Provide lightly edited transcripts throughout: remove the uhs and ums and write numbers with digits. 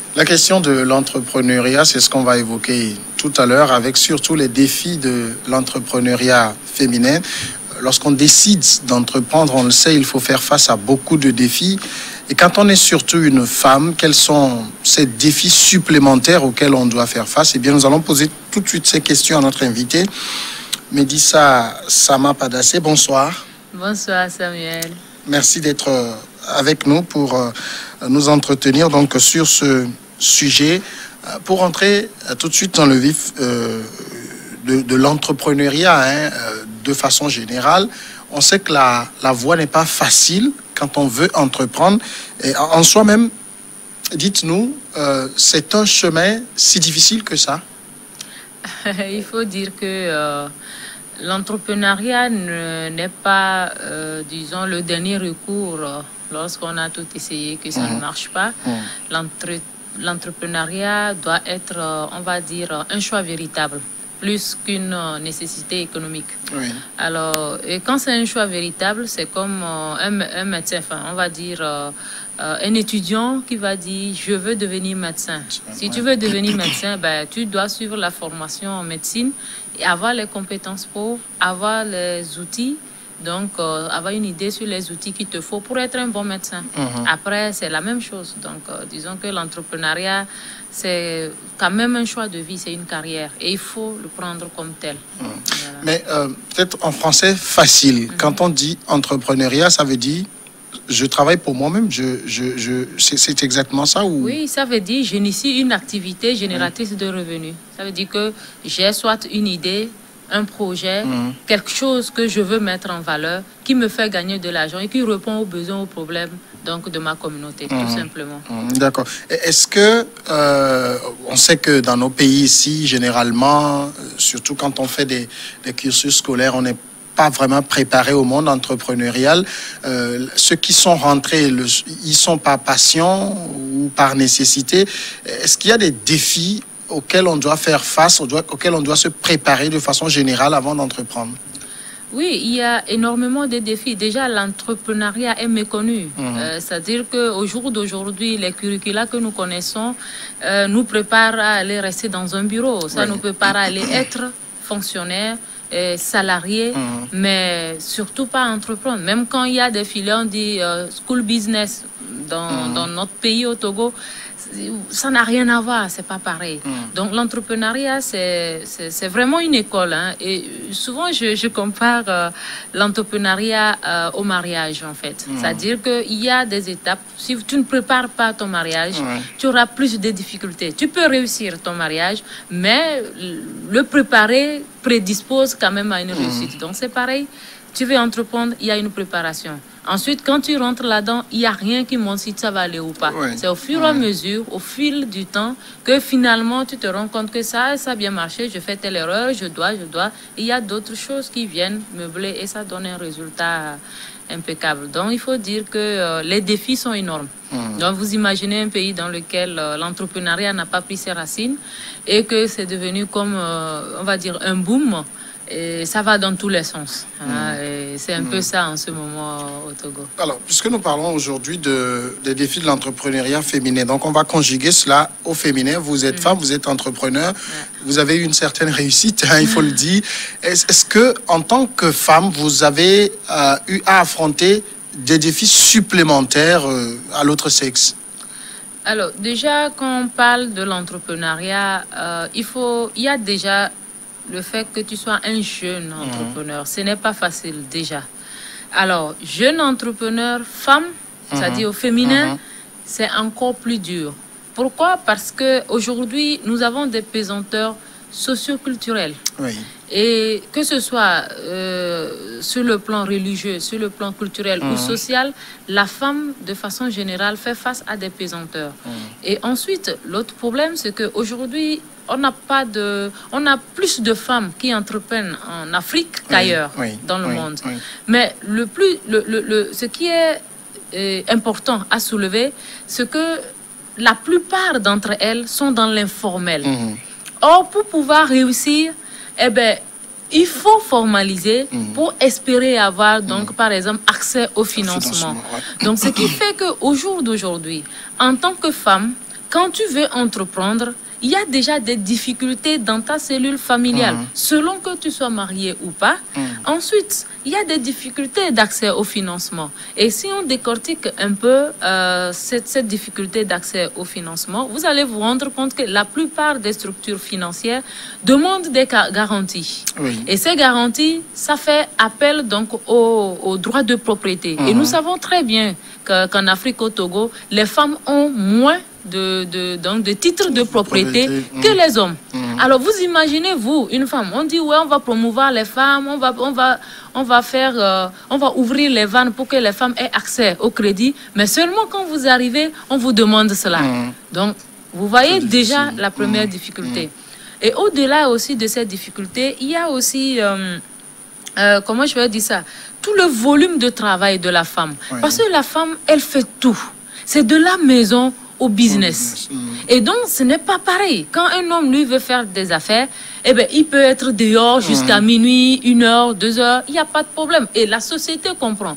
La question de l'entrepreneuriat, c'est ce qu'on va évoquer tout à l'heure, avec surtout les défis de l'entrepreneuriat féminin. Lorsqu'on décide d'entreprendre, on le sait, il faut faire face à beaucoup de défis. Et quand on est surtout une femme, quels sont ces défis supplémentaires auxquels on doit faire face? Eh bien, nous allons poser tout de suite ces questions à notre invité, Médissa Sama Padassé. Bonsoir. Bonsoir Samuel. Merci d'être avec nous pour nous entretenir donc sur ce sujet. Pour entrer tout de suite dans le vif de l'entrepreneuriat, de façon générale, on sait que la voie n'est pas facile quand on veut entreprendre. Et en soi-même, dites-nous, c'est un chemin si difficile que ça? Il faut dire que l'entrepreneuriat n'est pas, disons, le dernier recours lorsqu'on a tout essayé, que ça ne marche pas. L'entrepreneuriat doit être, on va dire, un choix véritable, plus qu'une nécessité économique. Oui. Alors, et quand c'est un choix véritable, c'est comme un médecin, enfin, on va dire un étudiant qui va dire « je veux devenir médecin ». Si tu veux devenir médecin, ben, tu dois suivre la formation en médecine et avoir les compétences pour avoir les outils. Donc, avoir une idée sur les outils qu'il te faut pour être un bon médecin. Après, c'est la même chose. Donc, disons que l'entrepreneuriat, c'est quand même un choix de vie, c'est une carrière. Et il faut le prendre comme tel. Voilà. Mais peut-être en français, facile. Quand on dit entrepreneuriat, ça veut dire je travaille pour moi-même. C'est exactement ça ou... Oui, ça veut dire j'initie une activité génératrice de revenus. Ça veut dire que j'ai soit une idée, un projet, quelque chose que je veux mettre en valeur, qui me fait gagner de l'argent et qui répond aux besoins, aux problèmes donc, de ma communauté, tout simplement. D'accord. Est-ce que, on sait que dans nos pays ici, généralement, surtout quand on fait des cursus scolaires, on n'est pas vraiment préparé au monde entrepreneurial. Ceux qui sont rentrés, ils sont par passion ou par nécessité. Est-ce qu'il y a des défis auxquels on doit faire face, auxquels on doit se préparer de façon générale avant d'entreprendre? Oui, il y a énormément de défis. Déjà, l'entrepreneuriat est méconnu. C'est-à-dire qu'au jour d'aujourd'hui, les curricula que nous connaissons nous préparent à aller rester dans un bureau. Ça nous prépare à aller être fonctionnaire, salarié, mais surtout pas entreprendre. Même quand il y a des filières, on dit school business dans notre pays, au Togo, ça n'a rien à voir, c'est pas pareil. Donc l'entrepreneuriat, c'est vraiment une école. Hein, et souvent, je compare l'entrepreneuriat au mariage, en fait. C'est-à-dire qu'il y a des étapes. Si tu ne prépares pas ton mariage, tu auras plus de difficultés. Tu peux réussir ton mariage, mais le préparer prédispose quand même à une réussite. Donc c'est pareil. Tu veux entreprendre, il y a une préparation. Ensuite, quand tu rentres là-dedans, il n'y a rien qui montre si ça va aller ou pas. C'est au fur et à mesure, au fil du temps, que finalement, tu te rends compte que ça a bien marché, je fais telle erreur, je dois. Il y a d'autres choses qui viennent meubler et ça donne un résultat impeccable. Donc, il faut dire que les défis sont énormes. Donc, vous imaginez un pays dans lequel l'entrepreneuriat n'a pas pris ses racines et que c'est devenu comme, on va dire, un boom. Et ça va dans tous les sens. C'est un peu ça en ce moment au Togo. Alors, puisque nous parlons aujourd'hui des défis de l'entrepreneuriat féminin, donc on va conjuguer cela au féminin. Vous êtes femme, vous êtes entrepreneur, vous avez eu une certaine réussite, il faut le dire. Est-ce que, en tant que femme, vous avez eu à affronter des défis supplémentaires à l'autre sexe? Alors, déjà, quand on parle de l'entrepreneuriat, il y a déjà le fait que tu sois un jeune entrepreneur. Ce n'est pas facile déjà. Alors, jeune entrepreneur, femme, c'est-à-dire au féminin, c'est encore plus dur. Pourquoi? Parce qu'aujourd'hui, nous avons des pesanteurs socioculturels. Et que ce soit sur le plan religieux, sur le plan culturel ou social, la femme, de façon générale, fait face à des pesanteurs. Et ensuite, l'autre problème, c'est qu'aujourd'hui, on a plus de femmes qui entreprennent en Afrique qu'ailleurs dans le monde. Mais ce qui est important à soulever, c'est que la plupart d'entre elles sont dans l'informel. Or, pour pouvoir réussir, il faut formaliser pour espérer avoir, donc, par exemple, accès au financement. Donc, ce qui fait qu'au jour d'aujourd'hui, en tant que femme, quand tu veux entreprendre, il y a déjà des difficultés dans ta cellule familiale, selon que tu sois marié ou pas. Ensuite, il y a des difficultés d'accès au financement. Et si on décortique un peu cette difficulté d'accès au financement, vous allez vous rendre compte que la plupart des structures financières demandent des garanties. Oui. Et ces garanties, ça fait appel donc aux droits de propriété. Et nous savons très bien qu'en Afrique, au Togo, les femmes ont moins de titres de propriété que les hommes. Alors vous imaginez, vous, une femme, on dit ouais, on va promouvoir les femmes, on va ouvrir les vannes pour que les femmes aient accès au crédit, mais seulement quand vous arrivez, on vous demande cela. Donc vous voyez déjà la première difficulté. Et au-delà aussi de cette difficulté, il y a aussi comment je vais dire ça, tout le volume de travail de la femme. Parce que la femme, elle fait tout. C'est de la maison au business. Et donc, ce n'est pas pareil. Quand un homme, lui, veut faire des affaires, eh bien, il peut être dehors jusqu'à minuit, 1 heure, 2 heures, il n'y a pas de problème. Et la société comprend,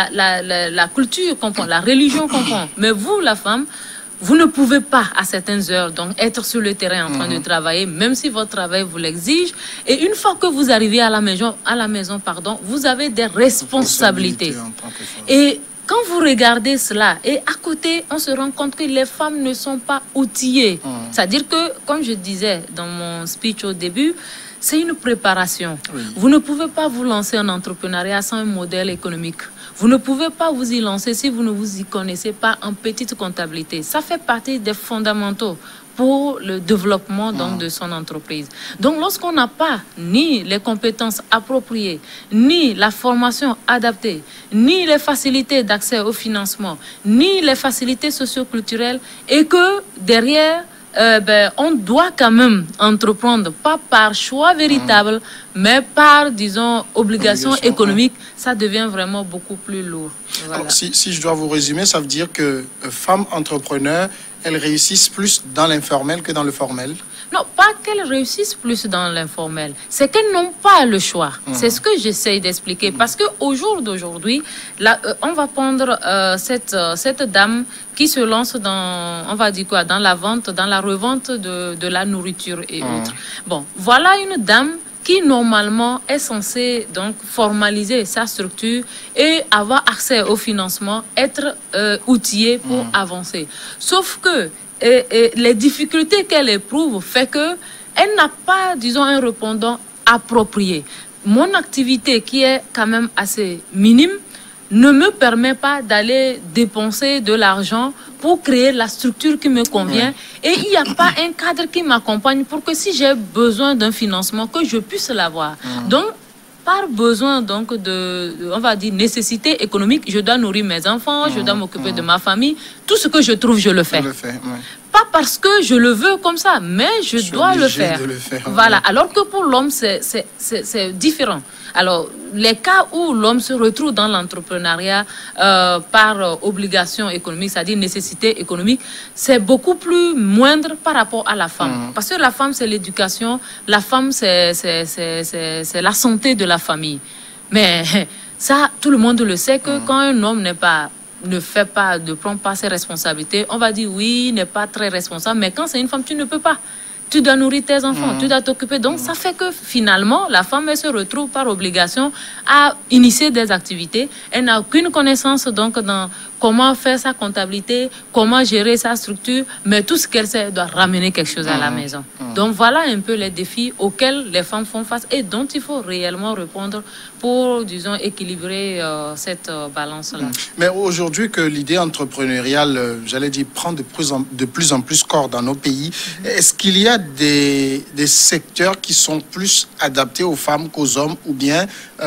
la culture comprend, la religion comprend. Mais vous, la femme, vous ne pouvez pas, à certaines heures, donc, être sur le terrain en train de travailler, même si votre travail vous l'exige. Et une fois que vous arrivez à la maison, vous avez des responsabilités. Et quand vous regardez cela, et à côté, on se rend compte que les femmes ne sont pas outillées. C'est-à-dire que, comme je disais dans mon speech au début, c'est une préparation. Vous ne pouvez pas vous lancer en entrepreneuriat sans un modèle économique. Vous ne pouvez pas vous y lancer si vous ne vous y connaissez pas en petite comptabilité. Ça fait partie des fondamentaux pour le développement donc, de son entreprise. Donc, lorsqu'on n'a pas ni les compétences appropriées, ni la formation adaptée, ni les facilités d'accès au financement, ni les facilités socio-culturelles, et que derrière, on doit quand même entreprendre, pas par choix véritable, mais par, disons, obligation économique, ça devient vraiment beaucoup plus lourd. Voilà. Alors, si je dois vous résumer, ça veut dire que femmes entrepreneurs, elles réussissent plus dans l'informel que dans le formel? Non, pas qu'elles réussissent plus dans l'informel, c'est qu'elles n'ont pas le choix. C'est ce que j'essaye d'expliquer. Parce qu'au jour d'aujourd'hui, on va prendre cette dame qui se lance dans, on va dire quoi, dans la vente, dans la revente de la nourriture et autres. Bon, voilà une dame qui normalement est censée donc formaliser sa structure et avoir accès au financement, être outillée pour avancer. Sauf que les difficultés qu'elle éprouve fait que elle n'a pas, disons, un répondant approprié. Mon activité, qui est quand même assez minime, ne me permet pas d'aller dépenser de l'argent pour créer la structure qui me convient. Et il n'y a pas un cadre qui m'accompagne pour que si j'ai besoin d'un financement, que je puisse l'avoir. Donc, par besoin donc on va dire, nécessité économique, je dois nourrir mes enfants, je dois m'occuper de ma famille. Tout ce que je trouve, je le fais. Pas parce que je le veux comme ça, mais je dois le faire. Voilà. Alors que pour l'homme, c'est différent. Alors, les cas où l'homme se retrouve dans l'entrepreneuriat par obligation économique, c'est-à-dire nécessité économique, c'est beaucoup plus moindre par rapport à la femme. Parce que la femme, c'est l'éducation, la femme, c'est la santé de la famille. Mais ça, tout le monde le sait que quand un homme ne prend pas ses responsabilités, on va dire oui, il n'est pas très responsable, mais quand c'est une femme, tu ne peux pas. Tu dois nourrir tes enfants, tu dois t'occuper. Donc, ça fait que finalement, la femme, elle se retrouve par obligation à initier des activités. Elle n'a aucune connaissance donc dans comment faire sa comptabilité, comment gérer sa structure, mais tout ce qu'elle sait, elle doit ramener quelque chose à la maison. Donc, voilà un peu les défis auxquels les femmes font face et dont il faut réellement répondre pour, disons, équilibrer cette balance-là. Mais aujourd'hui que l'idée entrepreneuriale, j'allais dire, prend de plus en plus corps dans nos pays, est-ce qu'il y a des secteurs qui sont plus adaptés aux femmes qu'aux hommes, ou bien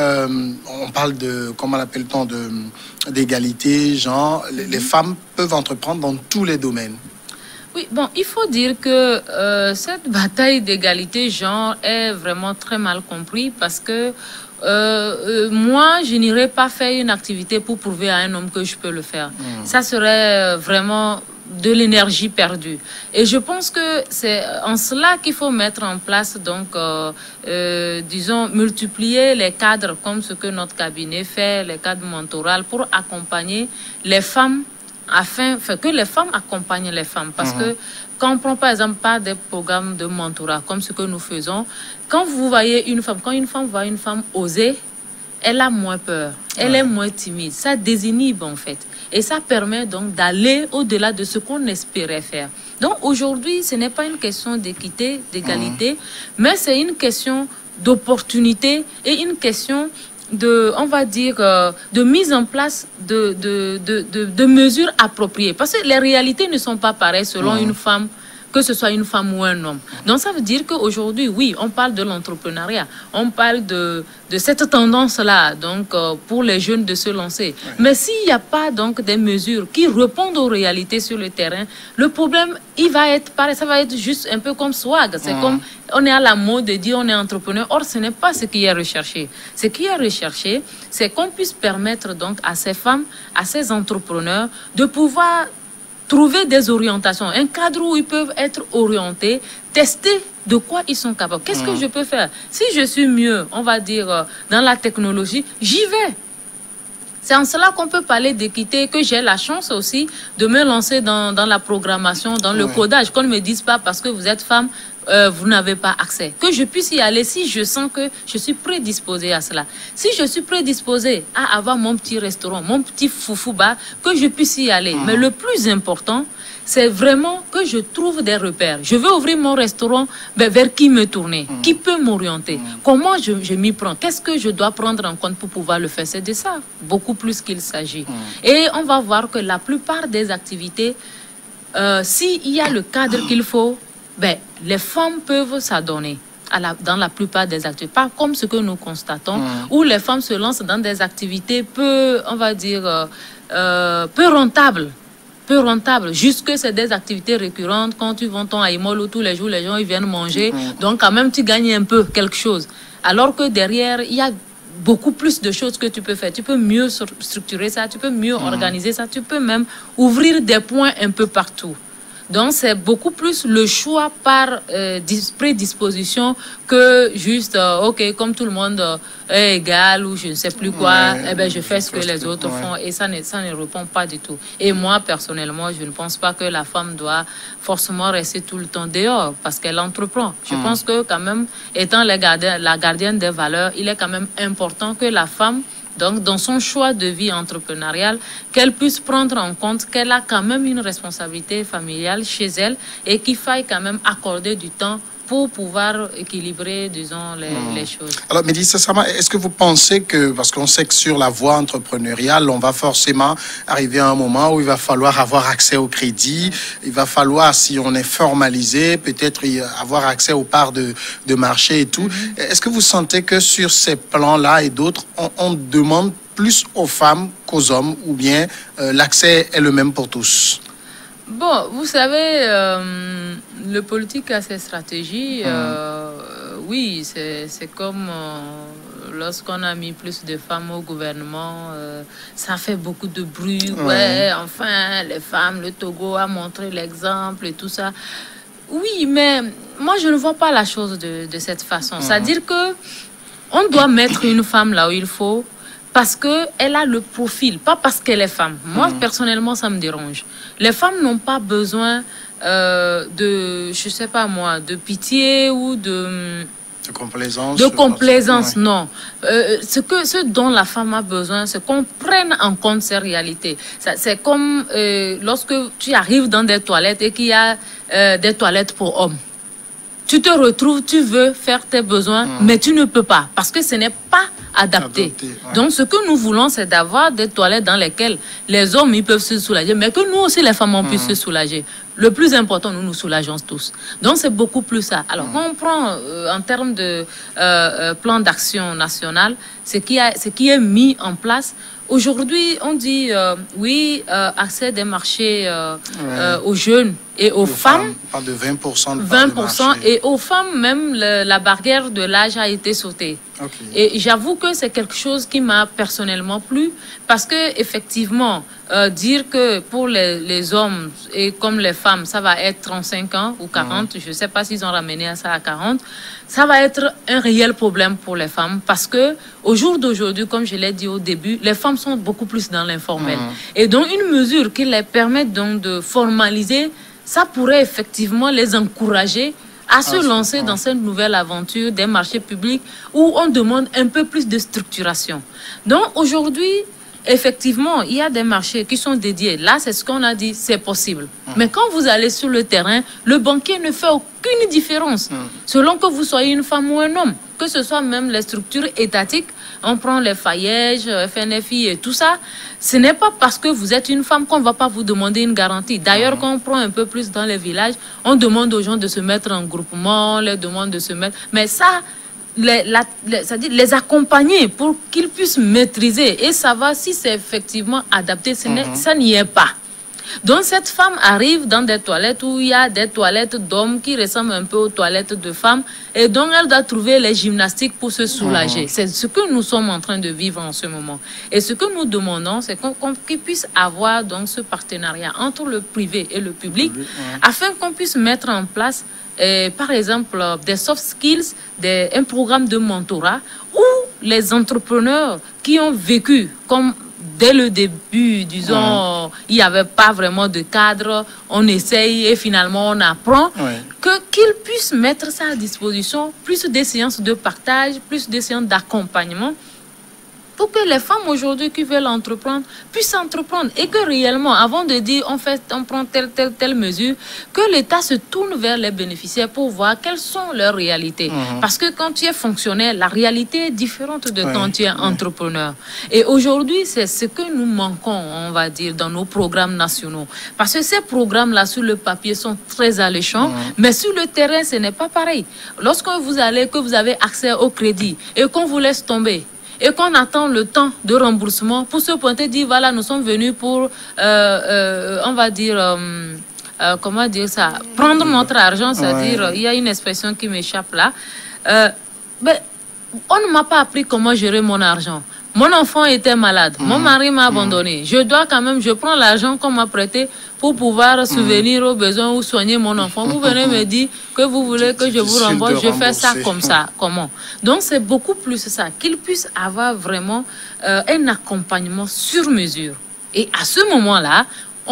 on parle de, comment l'appelle-t-on, d'égalité, genre, les femmes peuvent entreprendre dans tous les domaines? Oui, bon, il faut dire que cette bataille d'égalité genre est vraiment très mal comprise parce que moi, je n'irai pas faire une activité pour prouver à un homme que je peux le faire. Ça serait vraiment de l'énergie perdue. Et je pense que c'est en cela qu'il faut mettre en place, donc, disons, multiplier les cadres comme ce que notre cabinet fait, les cadres mentoraux, pour accompagner les femmes afin que les femmes accompagnent les femmes. Parce que quand on prend par exemple pas des programmes de mentorat comme ce que nous faisons, quand vous voyez une femme, quand une femme voit une femme oser, elle a moins peur, elle est moins timide. Ça désinhibe en fait. Et ça permet donc d'aller au-delà de ce qu'on espérait faire. Donc aujourd'hui, ce n'est pas une question d'équité, d'égalité, mais c'est une question d'opportunité et une question de, on va dire, de mise en place de mesures appropriées. Parce que les réalités ne sont pas pareilles selon une femme, que ce soit une femme ou un homme. Donc ça veut dire qu'aujourd'hui, oui, on parle de l'entrepreneuriat, on parle de cette tendance-là, donc pour les jeunes de se lancer. Oui. Mais s'il n'y a pas donc des mesures qui répondent aux réalités sur le terrain, le problème, il va être pareil, ça va être juste un peu comme swag. C'est comme, on est à la mode de dire on est entrepreneur. Or, ce n'est pas ce qui est recherché. Ce qui est recherché, c'est qu'on puisse permettre donc à ces femmes, à ces entrepreneurs, de pouvoir trouver des orientations, un cadre où ils peuvent être orientés, tester de quoi ils sont capables. Qu'est-ce que je peux faire? Si je suis mieux, on va dire, dans la technologie, j'y vais. C'est en cela qu'on peut parler d'équité, que j'ai la chance aussi de me lancer dans la programmation, dans le codage. Qu'on ne me dise pas parce que vous êtes femme, vous n'avez pas accès. Que je puisse y aller si je sens que je suis prédisposée à cela. Si je suis prédisposée à avoir mon petit restaurant, mon petit foufouba, que je puisse y aller. Mais le plus important, c'est vraiment que je trouve des repères. Je veux ouvrir mon restaurant, ben, vers qui me tourner? Qui peut m'orienter? Comment je m'y prends? Qu'est-ce que je dois prendre en compte pour pouvoir le faire? C'est de ça, beaucoup plus qu'il s'agit. Et on va voir que la plupart des activités, s'il y a le cadre qu'il faut, ben, les femmes peuvent s'adonner dans la plupart des activités. Pas comme ce que nous constatons, où les femmes se lancent dans des activités peu, on va dire, peu rentables. Peu rentable, juste que c'est des activités récurrentes. Quand tu vends ton aïmolo tous les jours, les gens ils viennent manger, donc quand même tu gagnes un peu quelque chose. Alors que derrière, il y a beaucoup plus de choses que tu peux faire. Tu peux mieux structurer ça, tu peux mieux organiser ça, tu peux même ouvrir des points un peu partout. Donc, c'est beaucoup plus le choix par prédisposition que juste, OK, comme tout le monde est égal ou je ne sais plus quoi, eh ben, je fais ce que les autres font et ça ne répond pas du tout. Et moi, personnellement, je ne pense pas que la femme doit forcément rester tout le temps dehors parce qu'elle entreprend. Je pense que quand même, étant la gardienne des valeurs, il est quand même important que la femme, donc, dans son choix de vie entrepreneuriale, qu'elle puisse prendre en compte qu'elle a quand même une responsabilité familiale chez elle et qu'il faille quand même accorder du temps pour pouvoir équilibrer, disons, les choses. Alors, Mélissa Sama, est-ce que vous pensez que, parce qu'on sait que sur la voie entrepreneuriale, on va forcément arriver à un moment où il va falloir avoir accès au crédit, il va falloir, si on est formalisé, peut-être avoir accès aux parts de marché et tout. Est-ce que vous sentez que sur ces plans-là et d'autres, on demande plus aux femmes qu'aux hommes, ou bien l'accès est le même pour tous? Bon, vous savez, le politique a ses stratégies. Oui, c'est comme lorsqu'on a mis plus de femmes au gouvernement, ça fait beaucoup de bruit. Ouais, enfin, les femmes, le Togo a montré l'exemple et tout ça. Oui, mais moi, je ne vois pas la chose de cette façon. C'est-à-dire que on doit mettre une femme là où il faut, parce qu'elle a le profil, pas parce qu'elle est femme. Moi, personnellement, ça me dérange. Les femmes n'ont pas besoin de, je sais pas moi, de pitié ou de complaisance. De complaisance, non. Ce dont la femme a besoin, c'est qu'on prenne en compte ces réalités. C'est comme lorsque tu arrives dans des toilettes et qu'il y a des toilettes pour hommes. Tu te retrouves, tu veux faire tes besoins, mais tu ne peux pas, parce que ce n'est pas adapté. Donc, ce que nous voulons, c'est d'avoir des toilettes dans lesquelles les hommes ils peuvent se soulager, mais que nous aussi, les femmes, on puisse se soulager. Le plus important, nous nous soulageons tous. Donc, c'est beaucoup plus ça. Alors, quand on prend en termes de plan d'action national, ce qui est mis en place, aujourd'hui, on dit, oui, accès des marchés aux jeunes. Et aux femmes, pas de 20%. 20%, et aux femmes, même la barrière de l'âge a été sautée. Okay. Et j'avoue que c'est quelque chose qui m'a personnellement plu, parce que effectivement, dire que pour les hommes et comme les femmes, ça va être 35 ans ou 40, je ne sais pas s'ils ont ramené ça à 40, ça va être un réel problème pour les femmes, parce que au jour d'aujourd'hui, comme je l'ai dit au début, les femmes sont beaucoup plus dans l'informel. Et donc une mesure qui les permet donc de formaliser, ça pourrait effectivement les encourager à se lancer dans cette nouvelle aventure des marchés publics où on demande un peu plus de structuration. Donc aujourd'hui, effectivement, il y a des marchés qui sont dédiés. Là, c'est ce qu'on a dit, c'est possible. Mais quand vous allez sur le terrain, le banquier ne fait aucune différence selon que vous soyez une femme ou un homme. Que ce soit même les structures étatiques, on prend les Fayèges, FNFI et tout ça. Ce n'est pas parce que vous êtes une femme qu'on ne va pas vous demander une garantie. D'ailleurs, quand on prend un peu plus dans les villages, on demande aux gens de se mettre en groupement, on les demande de se mettre... Mais ça... c'est-à-dire les accompagner pour qu'ils puissent maîtriser et savoir si c'est effectivement adapté, ça n'y est pas. Donc cette femme arrive dans des toilettes où il y a des toilettes d'hommes qui ressemblent un peu aux toilettes de femmes, et donc elle doit trouver les gymnastiques pour se soulager. C'est ce que nous sommes en train de vivre en ce moment. Et ce que nous demandons, c'est qu'ils puissent avoir donc ce partenariat entre le privé et le public, afin qu'on puisse mettre en place par exemple, des soft skills, un programme de mentorat où les entrepreneurs qui ont vécu, comme dès le début, disons, il n'y avait pas vraiment de cadre, on essaye et finalement on apprend, qu'ils puissent mettre ça à disposition, plus des séances de partage, plus des séances d'accompagnement, pour que les femmes aujourd'hui qui veulent entreprendre puissent entreprendre, et que réellement, avant de dire on prend telle mesure, que l'État se tourne vers les bénéficiaires pour voir quelles sont leurs réalités. Parce que quand tu es fonctionnaire, la réalité est différente de quand tu es entrepreneur. Et aujourd'hui, c'est ce que nous manquons, on va dire, dans nos programmes nationaux. Parce que ces programmes-là, sur le papier, sont très alléchants, mais sur le terrain, ce n'est pas pareil. Lorsque vous allez, que vous avez accès au crédit et qu'on vous laisse tomber, et qu'on attend le temps de remboursement pour se pointer, dire voilà, nous sommes venus pour, on va dire, comment dire ça, prendre notre argent, c'est-à-dire, il y a une expression qui m'échappe là. Mais on ne m'a pas appris comment gérer mon argent. Mon enfant était malade, mon mari m'a abandonné. Je dois quand même, je prends l'argent qu'on m'a prêté pour pouvoir subvenir aux besoins ou soigner mon enfant. Vous venez me dire que vous voulez que je vous rembourse, je fais ça comme ça. Comment? Donc c'est beaucoup plus ça, qu'ils puissent avoir vraiment un accompagnement sur mesure. Et à ce moment-là,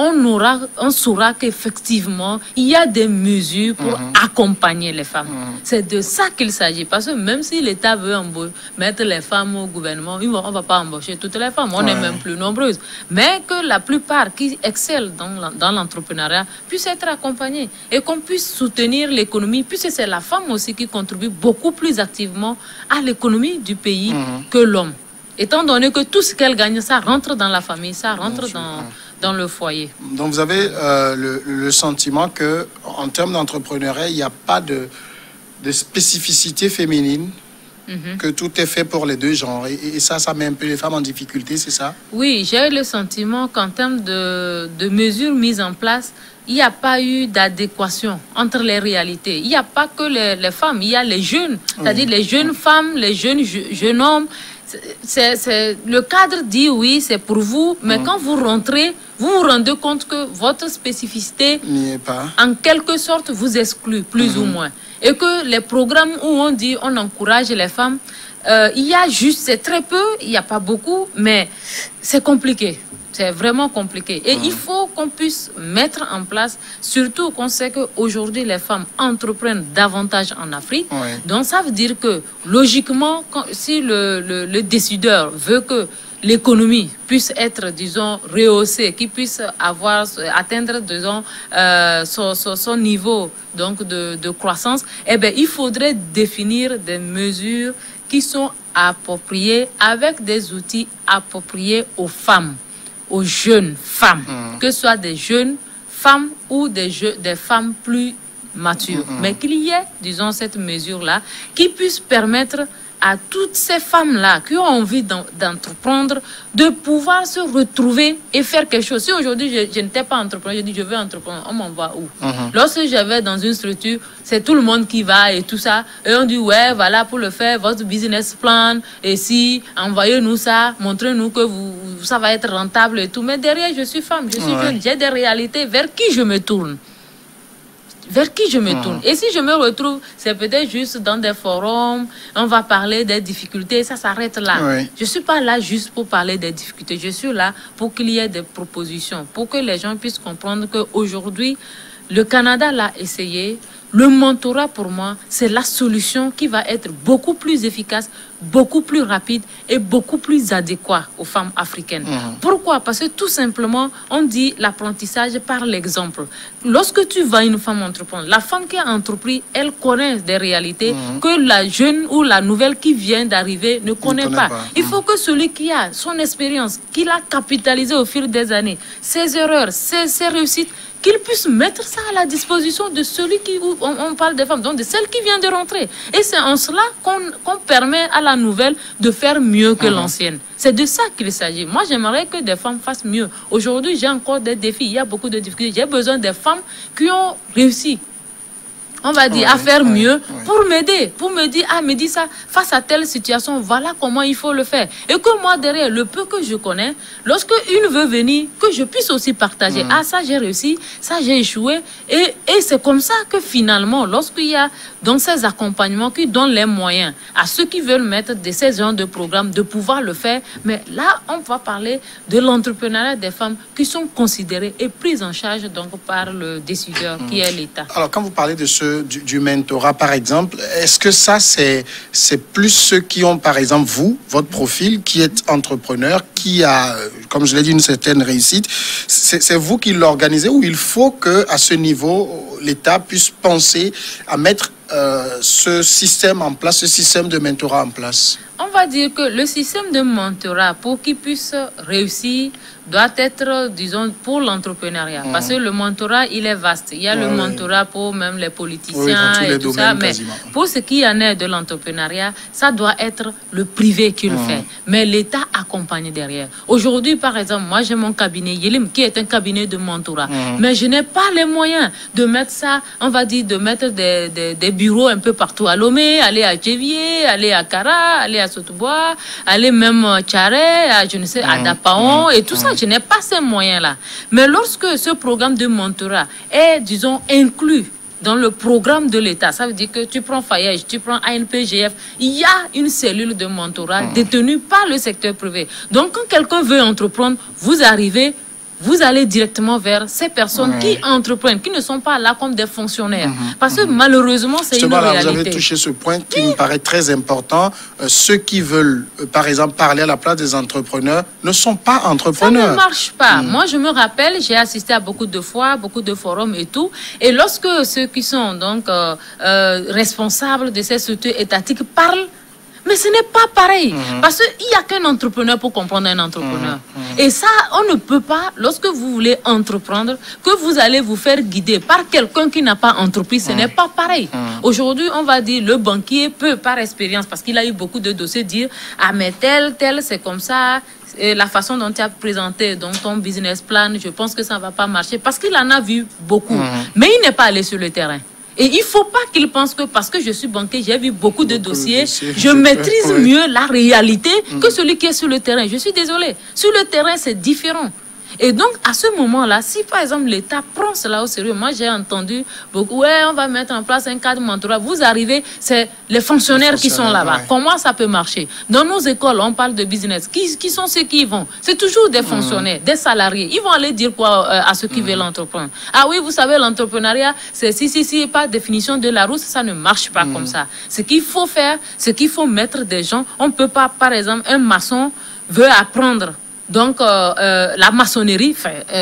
on saura qu'effectivement, il y a des mesures pour accompagner les femmes. C'est de ça qu'il s'agit. Parce que même si l'État veut mettre les femmes au gouvernement, on ne va pas embaucher toutes les femmes. On est même plus nombreuses. Mais que la plupart qui excellent dans l'entrepreneuriat puissent être accompagnées et qu'on puisse soutenir l'économie, puisque c'est la femme aussi qui contribue beaucoup plus activement à l'économie du pays que l'homme. Étant donné que tout ce qu'elle gagne, ça rentre dans la famille, ça rentre dans le foyer. Donc vous avez le sentiment que en termes d'entrepreneuriat, il n'y a pas de spécificité féminine, que tout est fait pour les deux genres. Et ça met un peu les femmes en difficulté, c'est ça? Oui, j'ai le sentiment qu'en termes de mesures mises en place, il n'y a pas eu d'adéquation entre les réalités. Il n'y a pas que les femmes, il y a les jeunes, c'est-à-dire les jeunes femmes, les jeunes hommes. Le cadre dit oui, c'est pour vous, mais quand vous rentrez, vous vous rendez compte que votre spécificité, n'y est pas. En quelque sorte, vous exclut, plus ou moins. Et que les programmes où on dit on encourage les femmes, il y a juste, c'est très peu, il n'y a pas beaucoup, mais c'est compliqué. C'est vraiment compliqué. Et il faut qu'on puisse mettre en place, surtout qu'on sait qu'aujourd'hui, les femmes entreprennent davantage en Afrique. Donc, ça veut dire que, logiquement, si le décideur veut que l'économie puisse être, disons, rehaussée, qu'il puisse atteindre, disons, son niveau donc, de croissance, eh bien, il faudrait définir des mesures qui sont appropriées avec des outils appropriés aux femmes, aux jeunes femmes, que ce soit des jeunes femmes ou des femmes plus matures. Mais qu'il y ait, disons, cette mesure-là qui puisse permettre à toutes ces femmes-là qui ont envie d'entreprendre, de pouvoir se retrouver et faire quelque chose. Si aujourd'hui je n'étais pas entrepreneur, je dis je veux entreprendre, on m'envoie où? Lorsque j'avais dans une structure, c'est tout le monde qui va et tout ça. Et on dit ouais, voilà pour le faire, votre business plan, et si, envoyez-nous ça, montrez-nous que ça va être rentable et tout. Mais derrière, je suis femme, je suis jeune, j'ai des réalités vers qui je me tourne. Vers qui je me tourne. Et si je me retrouve, c'est peut-être juste dans des forums, on va parler des difficultés, ça s'arrête là. Je ne suis pas là juste pour parler des difficultés, je suis là pour qu'il y ait des propositions, pour que les gens puissent comprendre qu'aujourd'hui, le Canada l'a essayé. Le mentorat, pour moi, c'est la solution qui va être beaucoup plus efficace, beaucoup plus rapide et beaucoup plus adéquate aux femmes africaines. Pourquoi? Parce que tout simplement, on dit l'apprentissage par l'exemple. Lorsque tu vois une femme entreprendre, la femme qui a entrepris, elle connaît des réalités que la jeune ou la nouvelle qui vient d'arriver ne connaît pas. Il faut que celui qui a son expérience, qu'il a capitalisé au fil des années, ses erreurs, ses réussites, qu'il puisse mettre ça à la disposition de celui qui, on parle des femmes, donc de celle qui vient de rentrer. Et c'est en cela qu'on permet à la nouvelle de faire mieux que l'ancienne. C'est de ça qu'il s'agit. Moi, j'aimerais que des femmes fassent mieux. Aujourd'hui, j'ai encore des défis, il y a beaucoup de difficultés. J'ai besoin des femmes qui ont réussi, on va dire, à faire mieux pour m'aider, pour me dire, ah, me dit ça, face à telle situation, voilà comment il faut le faire. Et que moi, derrière, le peu que je connais, lorsque une veut venir, que je puisse aussi partager. Ah, ça, j'ai réussi, ça, j'ai échoué. Et c'est comme ça que finalement, lorsqu'il y a dans ces accompagnements qui donnent les moyens à ceux qui veulent mettre de ces genres de programmes, de pouvoir le faire. Mais là, on va parler de l'entrepreneuriat des femmes qui sont considérées et prises en charge donc par le décideur qui est l'État. Alors, quand vous parlez de du mentorat, par exemple, est-ce que ça, c'est plus ceux qui ont, par exemple, vous, votre profil, qui êtes entrepreneur, qui a, comme je l'ai dit, une certaine réussite, c'est vous qui l'organisez, ou il faut qu'à ce niveau, l'État puisse penser à mettre ce système en place, ce système de mentorat en place? On va dire que le système de mentorat, pour qu'il puisse réussir, doit être, disons, pour l'entrepreneuriat. Parce que le mentorat, il est vaste. Il y a le mentorat pour même les politiciens et tout ça. Mais pour ce qui en est de l'entrepreneuriat, ça doit être le privé qui le fait. Mais l'État accompagne derrière. Aujourd'hui, par exemple, moi, j'ai mon cabinet Yelim, qui est un cabinet de mentorat. Mais je n'ai pas les moyens de mettre ça, on va dire, de mettre des bureaux un peu partout à Lomé, aller à Djevier, aller à Kara, aller à Sotobois, aller même à Tchare, à, je ne sais, à Dapaon et tout ça. Je n'ai pas ces moyens-là. Mais lorsque ce programme de mentorat est, disons, inclus dans le programme de l'État, ça veut dire que tu prends Fayège, tu prends ANPGF, il y a une cellule de mentorat détenue par le secteur privé. Donc, quand quelqu'un veut entreprendre, vous arrivez, vous allez directement vers ces personnes qui entreprennent, qui ne sont pas là comme des fonctionnaires. Parce que malheureusement, c'est une réalité. Vous avez touché ce point qui me paraît très important. Ceux qui veulent, par exemple, parler à la place des entrepreneurs ne sont pas entrepreneurs. Ça ne marche pas. Moi, je me rappelle, j'ai assisté à beaucoup de fois, beaucoup de forums et tout. Et lorsque ceux qui sont donc responsables de ces structures étatiques parlent, mais ce n'est pas pareil. Parce qu'il n'y a qu'un entrepreneur pour comprendre un entrepreneur. Et ça, on ne peut pas, lorsque vous voulez entreprendre, que vous allez vous faire guider par quelqu'un qui n'a pas entrepris. Ce n'est pas pareil. Aujourd'hui, on va dire, le banquier peut, par expérience, parce qu'il a eu beaucoup de dossiers, dire, ah mais tel, c'est comme ça. Et la façon dont tu as présenté donc, ton business plan, je pense que ça ne va pas marcher. Parce qu'il en a vu beaucoup. Mais il n'est pas allé sur le terrain. Et il ne faut pas qu'il pense que parce que je suis banquier, j'ai vu beaucoup de dossiers, je maîtrise mieux la réalité que celui qui est sur le terrain. Je suis désolée. Sur le terrain, c'est différent. Et donc, à ce moment-là, si par exemple l'État prend cela au sérieux, moi j'ai entendu beaucoup, ouais, on va mettre en place un cadre mentorat. Vous arrivez, c'est les fonctionnaires qui sont là-bas. Comment ça peut marcher? Dans nos écoles, on parle de business. Qui sont ceux qui y vont? C'est toujours des fonctionnaires, des salariés. Ils vont aller dire quoi à ceux qui veulent entreprendre? Ah oui, vous savez, l'entrepreneuriat, c'est si, pas définition de la route, ça ne marche pas comme ça. Ce qu'il faut faire, c'est qu'il faut mettre des gens. On ne peut pas, par exemple, un maçon veut apprendre. Donc, la maçonnerie,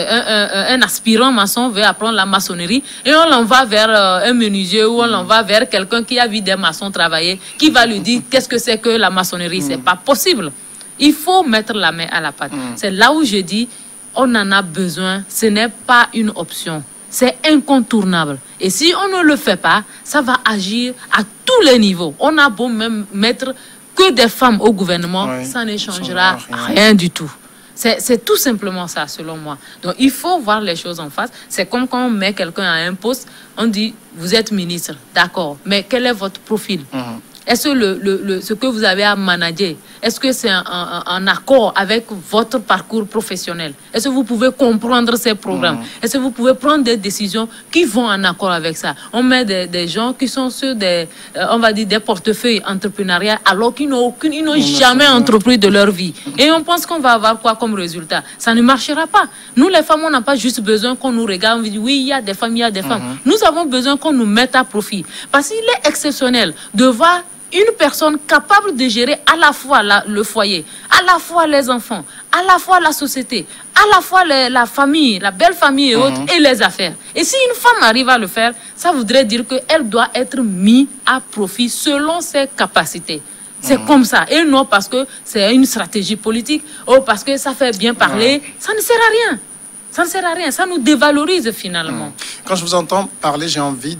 un aspirant maçon veut apprendre la maçonnerie et on l'envoie vers un menuisier ou on l'envoie vers quelqu'un qui a vu des maçons travailler, qui va lui dire qu'est-ce que c'est que la maçonnerie. C'est pas possible. Il faut mettre la main à la pâte. C'est là où je dis, on en a besoin. Ce n'est pas une option. C'est incontournable. Et si on ne le fait pas, ça va agir à tous les niveaux. On a beau même mettre que des femmes au gouvernement, ça ne changera rien du tout. C'est tout simplement ça, selon moi. Donc, il faut voir les choses en face. C'est comme quand on met quelqu'un à un poste, on dit, vous êtes ministre, d'accord, mais quel est votre profil? Est-ce que ce que vous avez à manager, est-ce que c'est en accord avec votre parcours professionnel? Est-ce que vous pouvez comprendre ces programmes? Est-ce que vous pouvez prendre des décisions qui vont en accord avec ça? On met des gens qui sont sur des, on va dire, des portefeuilles entrepreneuriaux alors qu'ils n'ont jamais entrepris de leur vie. Et on pense qu'on va avoir quoi comme résultat? Ça ne marchera pas. Nous, les femmes, on n'a pas juste besoin qu'on nous regarde, on dit oui, il y a des femmes, il y a des femmes. Nous avons besoin qu'on nous mette à profit. Parce qu'il est exceptionnel de voir une personne capable de gérer à la fois le foyer, à la fois les enfants, à la fois la société, à la fois la famille, la belle famille et autres, et les affaires. Et si une femme arrive à le faire, ça voudrait dire qu'elle doit être mise à profit selon ses capacités. C'est comme ça. Et non parce que c'est une stratégie politique, ou parce que ça fait bien parler, ça ne sert à rien. Ça ne sert à rien, ça nous dévalorise finalement. Quand je vous entends parler, j'ai envie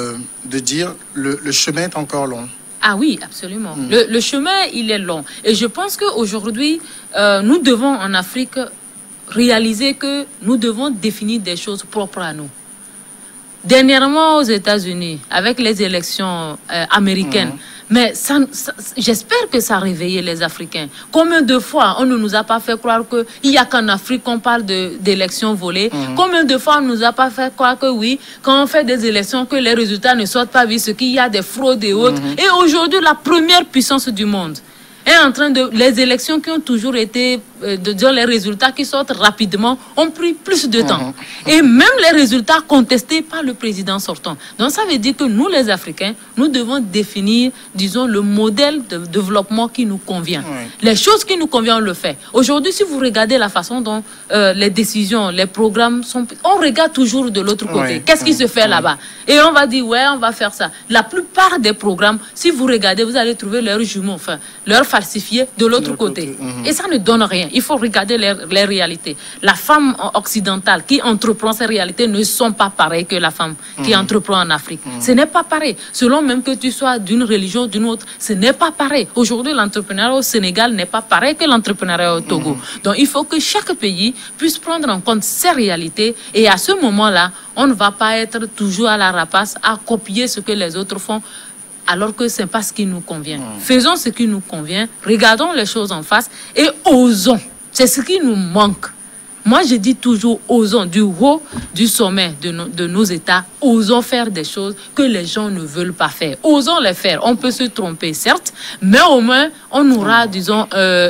de dire le chemin est encore long. Ah oui, absolument. Le chemin, il est long. Et je pense qu'aujourd'hui, nous devons en Afrique réaliser que nous devons définir des choses propres à nous. Dernièrement aux États-Unis, avec les élections américaines, mais j'espère que ça a réveillé les Africains. Combien de fois on ne nous a pas fait croire qu'il n'y a qu'en Afrique qu'on parle d'élections volées? Combien de fois on ne nous a pas fait croire que oui, quand on fait des élections, que les résultats ne sortent pas vite, qu'il y a des fraudes et autres. Et aujourd'hui, la première puissance du monde est en train de... Les élections qui ont toujours été... les résultats qui sortent rapidement ont pris plus de temps. Et même les résultats contestés par le président sortant. Donc ça veut dire que nous, les Africains, nous devons définir, disons, le modèle de développement qui nous convient. Les choses qui nous conviennent, on le fait. Aujourd'hui, si vous regardez la façon dont les décisions, les programmes sont... On regarde toujours de l'autre côté. Qu'est-ce qui se fait là-bas? Et on va dire, ouais, on va faire ça. La plupart des programmes, si vous regardez, vous allez trouver leurs jumeaux, enfin, leurs falsifiés de l'autre côté. Et ça ne donne rien. Il faut regarder les réalités. La femme occidentale qui entreprend ces réalités ne sont pas pareilles que la femme qui entreprend en Afrique. Ce n'est pas pareil. Selon même que tu sois d'une religion ou d'une autre, ce n'est pas pareil. Aujourd'hui, l'entrepreneuriat au Sénégal n'est pas pareil que l'entrepreneuriat au Togo. Donc, il faut que chaque pays puisse prendre en compte ces réalités. Et à ce moment-là, on ne va pas être toujours à la rapace à copier ce que les autres font, alors que ce n'est pas ce qui nous convient. Faisons ce qui nous convient, regardons les choses en face et osons. C'est ce qui nous manque. Moi, je dis toujours, osons, du haut du sommet de nos États, osons faire des choses que les gens ne veulent pas faire. Osons les faire. On peut se tromper, certes, mais au moins, on aura, disons,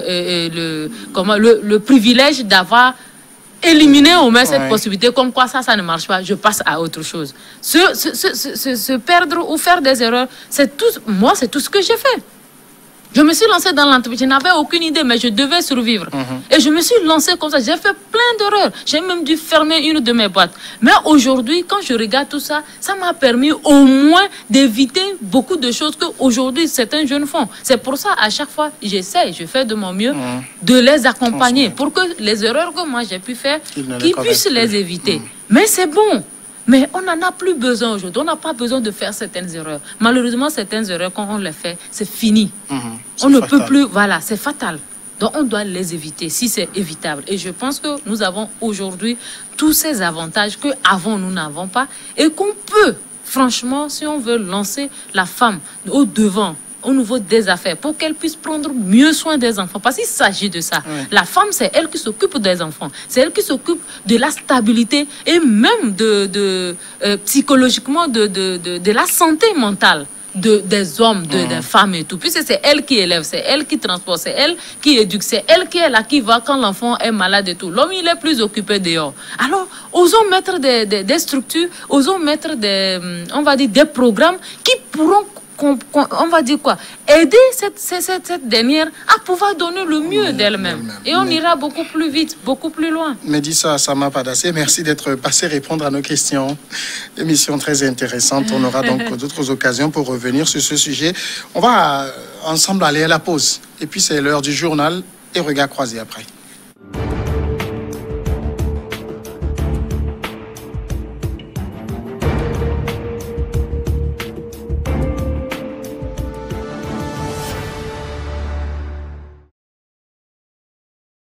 le privilège d'avoir éliminer au moins cette possibilité, comme quoi ça ne marche pas, je passe à autre chose. Se perdre ou faire des erreurs, c'est tout, moi, c'est tout ce que j'ai fait. Je me suis lancée dans l'entreprise, je n'avais aucune idée, mais je devais survivre. Et je me suis lancée comme ça, j'ai fait plein d'erreurs. J'ai même dû fermer une de mes boîtes. Mais aujourd'hui, quand je regarde tout ça, ça m'a permis au moins d'éviter beaucoup de choses qu'aujourd'hui certains jeunes font. C'est pour ça, à chaque fois, j'essaie, je fais de mon mieux de les accompagner pour que les erreurs que moi j'ai pu faire, qu'ils puissent les éviter. Mais c'est bon. Mais on n'en a plus besoin aujourd'hui. On n'a pas besoin de faire certaines erreurs. Malheureusement, certaines erreurs, quand on les fait, c'est fini. On ne peut plus... Voilà, c'est fatal. Donc, on doit les éviter, si c'est évitable. Et je pense que nous avons aujourd'hui tous ces avantages qu'avant, nous n'avons pas. Et qu'on peut, franchement, si on veut lancer la femme au devant, au niveau des affaires, pour qu'elle puisse prendre mieux soin des enfants. Parce qu'il s'agit de ça. La femme, c'est elle qui s'occupe des enfants. C'est elle qui s'occupe de la stabilité et même psychologiquement de la santé mentale des hommes, des femmes et tout. Puisque c'est elle qui élève, c'est elle qui transporte, c'est elle qui éduque, c'est elle qui est là, qui va quand l'enfant est malade et tout. L'homme, il est plus occupé dehors. Alors, osons mettre des structures, osons mettre on va dire, des programmes qui pourront on va dire quoi, aider cette dernière à pouvoir donner le mieux d'elle-même. Et on ira beaucoup plus vite, beaucoup plus loin. Médissa Sama Padassé, merci d'être passé répondre à nos questions. Émission très intéressante. On aura donc d'autres occasions pour revenir sur ce sujet. On va ensemble aller à la pause. Et puis c'est l'heure du journal et regard croisé après.